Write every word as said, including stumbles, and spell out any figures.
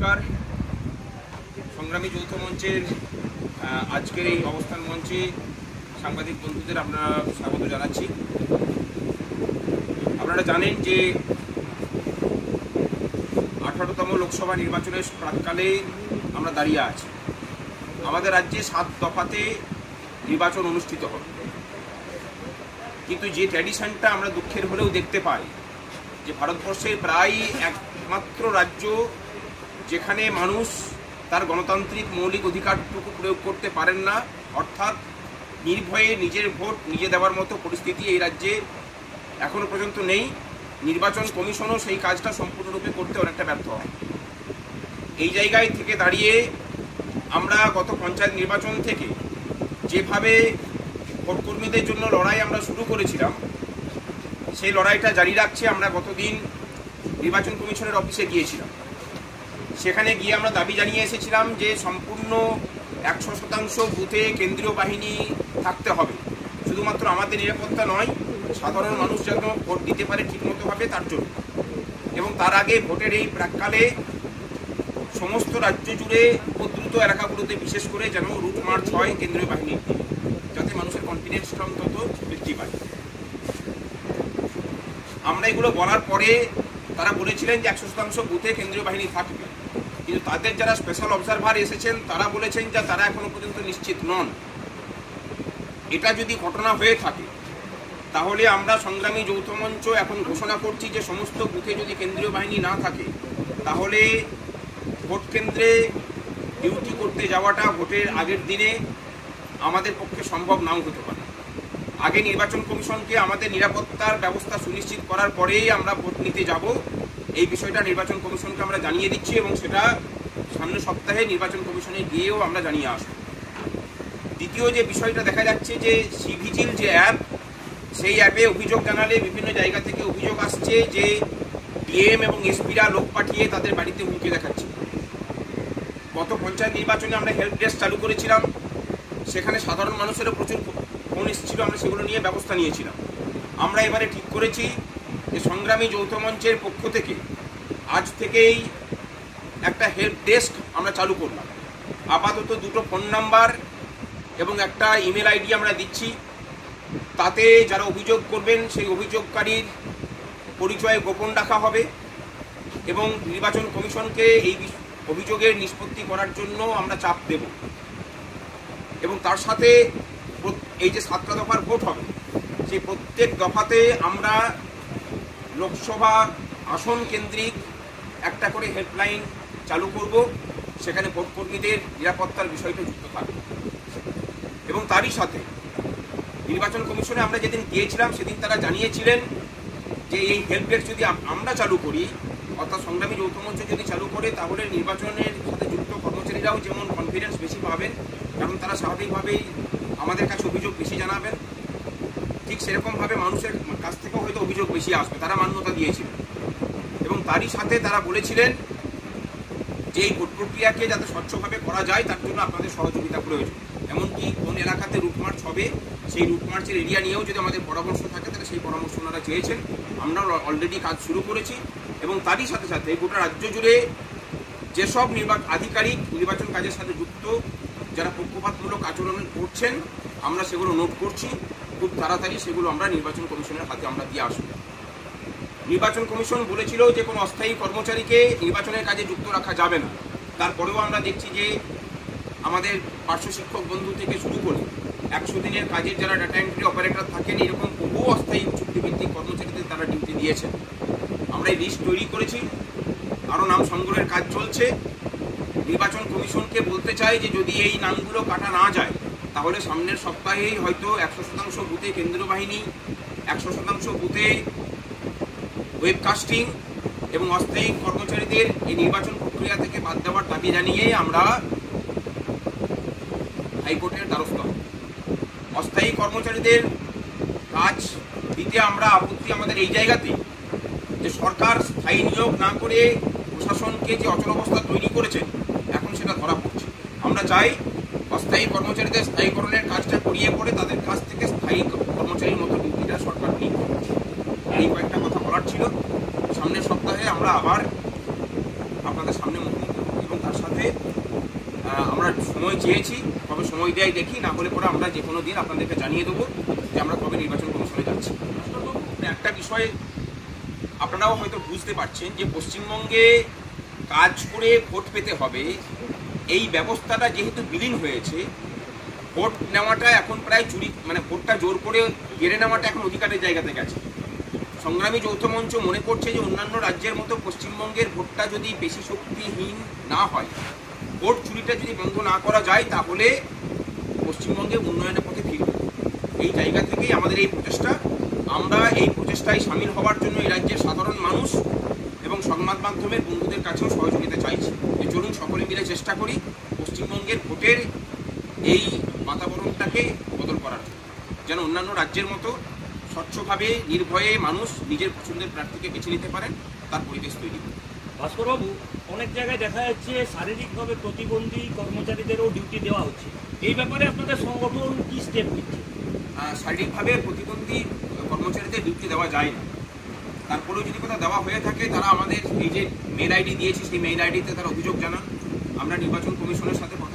নমস্কার। সংগ্রামী যৌথ মঞ্চের আজকের এই অবস্থান মঞ্চে সাংবাদিক বন্ধুদের আপনারা স্বাগত জানাচ্ছি। আপনারা জানেন যে আঠারোতম লোকসভা নির্বাচনের প্রাক্কালে আমরা দাঁড়িয়ে আছি। আমাদের রাজ্যে সাত দফাতে নির্বাচন অনুষ্ঠিত হবে, কিন্তু যে ট্র্যাডিশনটা আমরা দুঃখের হলেও দেখতে পাই যে ভারতবর্ষের প্রায় একমাত্র রাজ্য যেখানে মানুষ তার গণতান্ত্রিক মৌলিক অধিকারটুকু প্রয়োগ করতে পারেন না, অর্থাৎ নির্ভয়ে নিজের ভোট নিজে দেওয়ার মতো পরিস্থিতি এই রাজ্যে এখনো পর্যন্ত নেই। নির্বাচন কমিশনও সেই কাজটা সম্পূর্ণরূপে করতে অনেকটা ব্যর্থ হয়। এই জায়গায় থেকে দাঁড়িয়ে আমরা গত পঞ্চায়েত নির্বাচন থেকে যেভাবে ভোটকর্মীদের জন্য লড়াই আমরা শুরু করেছিলাম, সেই লড়াইটা জারি রাখছে। আমরা গতদিন নির্বাচন কমিশনের অফিসে গিয়েছিলাম। সেখানে গিয়ে আমরা দাবি জানিয়ে এসেছিলাম যে সম্পূর্ণ একশো শতাংশ বুথে কেন্দ্রীয় বাহিনী থাকতে হবে, শুধুমাত্র আমাদের নিরাপত্তা নয়, সাধারণ মানুষ যেন ভোট দিতে পারে ঠিকমতোভাবে তার জন্য। এবং তার আগে ভোটের এই প্রাক্কালে সমস্ত রাজ্য জুড়ে উপদ্রুত এলাকাগুলোতে বিশেষ করে যেন রুট মার্চ হয় কেন্দ্রীয় বাহিনীর, যাতে মানুষের কনফিডেন্সটা অন্তত বৃদ্ধি পায়। আমরা এগুলো বলার পরে তারা বলেছিলেন যে একশো শতাংশ বুথে কেন্দ্রীয় বাহিনী থাকবে, কিন্তু তাদের যারা স্পেশাল অবজারভার এসেছেন তারা বলেছেন যে তারা এখনো পর্যন্ত নিশ্চিত নন। এটা যদি ঘটনা হয়ে থাকে তাহলে আমরা সংগ্রামী যৌথ মঞ্চ এখন ঘোষণা করছি যে সমস্ত বুথে যদি কেন্দ্রীয় বাহিনী না থাকে তাহলে ভোট কেন্দ্রে ডিউটি করতে যাওয়াটা ভোটের আগের দিনে আমাদের পক্ষে সম্ভব নাও হতে পারে। আগে নির্বাচন কমিশনকে আমাদের নিরাপত্তার ব্যবস্থা সুনিশ্চিত করার পরেই আমরা ভোট নিতে যাব, এই বিষয়টা নির্বাচন কমিশনকে আমরা জানিয়ে দিচ্ছি এবং সেটা সামনের সপ্তাহে নির্বাচন কমিশনে গিয়েও আমরা জানিয়ে আসব। দ্বিতীয় যে বিষয়টা দেখা যাচ্ছে যে সিভিজিল যে অ্যাপ, সেই অ্যাপে অভিযোগ জানালে বিভিন্ন জায়গা থেকে অভিযোগ আসছে যে ডিএম এবং এসপিরা লোক পাঠিয়ে তাদের বাড়িতে হুমকি দেখাচ্ছে। গত পঞ্চায়েত নির্বাচনে আমরা হেল্প ডেস্ক চালু করেছিলাম, সেখানে সাধারণ মানুষেরও প্রচুর ফোন এসেছিল, আমরা সেগুলো নিয়ে ব্যবস্থা নিয়েছিলাম। আমরা এবারে ঠিক করেছি যে সংগ্রামী যৌথ মঞ্চের পক্ষ থেকে আজ থেকেই একটা হেল্প ডেস্ক আমরা চালু করলাম। আপাতত দুটো ফোন নাম্বার এবং একটা ইমেল আইডি আমরা দিচ্ছি। তাতে যারা অভিযোগ করবেন সেই অভিযোগকারীর পরিচয় গোপন রাখা হবে এবং নির্বাচন কমিশনকে এই অভিযোগের নিষ্পত্তি করার জন্য আমরা চাপ দেব। এবং তার সাথে এই যে সাতটা দফার ভোট হবে, সেই প্রত্যেক দফাতে আমরা লোকসভা আসন কেন্দ্রিক একটা করে হেল্পলাইন চালু করব, সেখানে ভোটকর্মীদের নিরাপত্তার বিষয়টা যুক্ত থাকবে। এবং তারই সাথে নির্বাচন কমিশনে আমরা যেদিন গিয়েছিলাম সেদিন তারা জানিয়েছিলেন যে এই হেল্প ডেস্ক যদি আমরা চালু করি, অর্থাৎ সংগ্রামী যৌথ মঞ্চ যদি চালু করে, তাহলে নির্বাচনের সাথে যুক্ত কর্মচারীরাও যেমন কনফিডেন্স বেশি পাবেন, কারণ তারা স্বাভাবিকভাবেই আমাদের কাছে অভিযোগ বেশি জানাবেন, ঠিক সেরকমভাবে মানুষের কাছ থেকেও হয়তো অভিযোগ বেশি আসবে, তারা মান্যতা দিয়েছিলেন। এবং তারই সাথে তারা বলেছিলেন যে এই ভোট প্রক্রিয়াকে যাতে স্বচ্ছভাবে করা যায় তার জন্য আপনাদের সহযোগিতা প্রয়োজন। এমনকি কোন এলাকাতে রুট মার্চ হবে সেই রুট মার্চের এরিয়া নিয়েও যদি আমাদের পরামর্শ থাকে তাহলে সেই পরামর্শ ওনারা চেয়েছেন। আমরা অলরেডি কাজ শুরু করেছি এবং তারই সাথে সাথে গোটা রাজ্য জুড়ে যেসব নির্বাচন আধিকারিক নির্বাচন কাজের সাথে যুক্ত, যারা পক্ষপাতমূলক আচরণ করছেন, আমরা সেগুলো নোট করছি। খুব তাড়াতাড়ি সেগুলো আমরা নির্বাচন কমিশনের হাতে আমরা দিয়ে আসবো। নির্বাচন কমিশন বলেছিল যে কোনো অস্থায়ী কর্মচারীকে নির্বাচনের কাজে যুক্ত রাখা যাবে না। তারপরেও আমরা দেখছি যে আমাদের পার্শ্ব শিক্ষক বন্ধু থেকে শুরু করে একশো দিনের কাজের যারা ডাটা এন্ট্রি অপারেটর থাকেন, এরকম বহু অস্থায়ী চুক্তিভিত্তিক কর্মচারীদের তারা ডিউটি দিয়েছেন। আমরা এই লিস্ট তৈরি করেছি, আরও নাম সংগ্রহের কাজ চলছে। নির্বাচন কমিশনকে বলতে চাই যে যদি এই নামগুলো কাটা না যায় তাহলে সামনের সপ্তাহেই হয়তো একশো শতাংশ বুথে কেন্দ্রীয় বাহিনী, একশো শতাংশ বুথে ওয়েবকাস্টিং এবং অস্থায়ী কর্মচারীদের এই নির্বাচন প্রক্রিয়া থেকে বাদ দেওয়ার দাবি জানিয়ে আমরা হাইকোর্টের দ্বারস্থ হব। অস্থায়ী কর্মচারীদের কাজ দিতে আমরা আপত্তি আমাদের এই জায়গাতেই যে সরকার স্থায়ী নিয়োগ না করে প্রশাসনকে যে অচলাবস্থা তৈরি করেছে এখন সেটা ধরা পড়ছে। আমরা চাই অস্থায়ী কর্মচারীদের স্থায়ীকরণের কাজটা করিয়ে পড়ে তাদের কাছ থেকে স্থায়ী কর্মচারীর মতো ডিউটিটা সরকার নিয়ে। এই কয়েকটা কথা বলার ছিল। সামনের সপ্তাহে আমরা আবার আপনাদের সামনে মুখোমুখি হবে। আমরা সময় চেয়েছি, কবে সময় দেয় দেখি, না হলে পরে আমরা যে কোনো দিন আপনাদেরকে জানিয়ে দেবো যে আমরা কবে নির্বাচন কমিশনে যাচ্ছি। একটা বিষয় আপনারাও হয়তো বুঝতে পারছেন যে পশ্চিমবঙ্গে কাজ করে ভোট পেতে হবে, এই ব্যবস্থাটা যেহেতু বিলীন হয়েছে, ভোট নেওয়াটা এখন প্রায় চুরি, মানে ভোটটা জোর করে কেড়ে নেওয়াটা এখন অধিকারের জায়গাতে গেছে। সংগ্রামী যৌথ মঞ্চ মনে করছে যে অন্যান্য রাজ্যের মতো পশ্চিমবঙ্গের ভোটটা যদি বেশি শক্তিহীন না হয়, ভোট চুরিটা যদি বন্ধ না করা যায়, তাহলে পশ্চিমবঙ্গে উন্নয়নের পথে ফিরবে। এই জায়গা থেকেই আমাদের এই প্রচেষ্টা। আমরা এই প্রচেষ্টায় সামিল হওয়ার জন্য এই রাজ্যের সাধারণ মানুষ এবং সংবাদ মাধ্যমের বন্ধুদের কাছেও সহযোগিতা চাইছি যে চলুন সকলে মিলে চেষ্টা করি পশ্চিমবঙ্গের ভোটের এই বাতাবরণটাকে বদল করার জন্য, যেন অন্যান্য রাজ্যের মতো স্বচ্ছভাবে নির্ভয়ে মানুষ নিজের পছন্দের প্রার্থীকে বেছে নিতে পারেন, তার পরিবেশ তৈরি করে। ভাস্করবাবু, অনেক জায়গায় দেখা যাচ্ছে শারীরিকভাবে প্রতিবন্ধী কর্মচারীদেরও ডিউটি দেওয়া হচ্ছে, এই ব্যাপারে আপনাদের সংগঠন কি স্টেপ নিচ্ছে? শারীরিকভাবে প্রতিবন্ধী কর্মচারীদের ডিউটি দেওয়া যায় না, তারপরেও যদি কোথাও দেওয়া হয়ে থাকে তারা আমাদের এই যে মেল আইডি দিয়েছি সেই মেল আইডিতে তারা অভিযোগ জানান। আমরা নির্বাচন কমিশনের সাথে